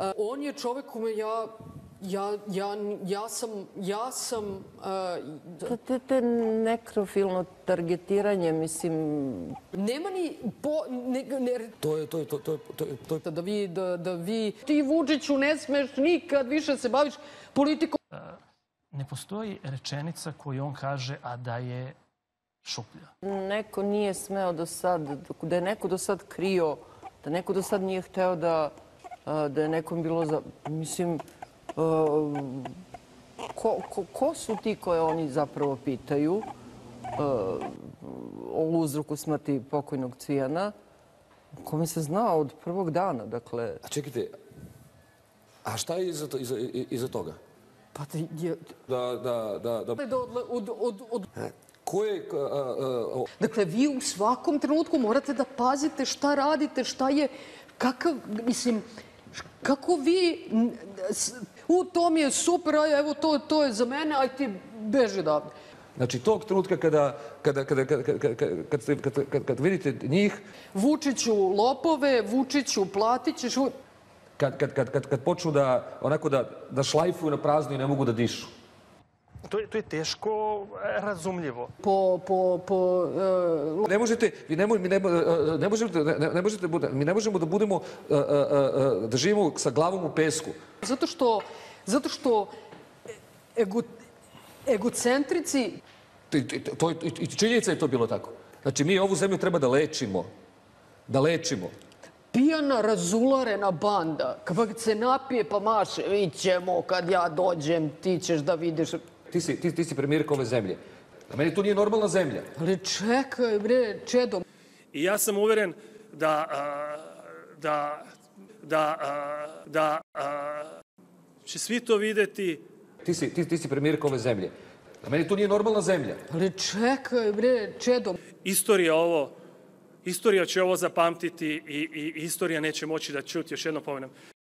On je čovek kome ja sam... To je nekrofilno targetiranje, mislim... Nema ni... To je... Da vi... Ti, Vučiću, ne smeš nikad više se baviš politikom. Ne postoji rečenica koju on kaže, a da je šuplja. Neko nije smeo do sad, da je neko do sad krio, da neko do sad nije hteo da je nekom bilo za... Mislim, ko su ti koje oni zapravo pitaju o uzroku smrti pokojnog Cvijana, kome se zna od prvog dana, dakle... A čekajte, a šta je iza toga? Pa Ko je... Dakle, vi u svakom trenutku morate da pazite šta radite, šta je... Kakav, mislim... Kako vi... To mi je super, evo to je za mene, aj ti beži odavde. Znači, tog trenutka kad vidite njih... Vučiću lopove, Vučiću platit ćeš... Kad počnu da šlajfuju na prazno i ne mogu da dišu. To je teško razumljivo. Ne možete, mi ne možemo da budemo, da živimo sa glavom u pesku. Zato što egocentrici... I činjenica je to bilo tako. Znači, mi ovu zemlju treba da lečimo. Da lečimo. Pijana, razularena banda. Kad se napije pa maše, vidit ćemo kad ja dođem, ti ćeš da vidiš... Ti si premijerka ove zemlje. A meni to nije normalna zemlja. Ali čekaj, bre, Čedo. I ja sam uveren da će svi to videti. Ti si premijerka ove zemlje. A meni to nije normalna zemlja. Ali čekaj, bre, Čedo. Istorija će ovo zapamtiti i istorija neće moći da ćuti. Još jednom pomenem.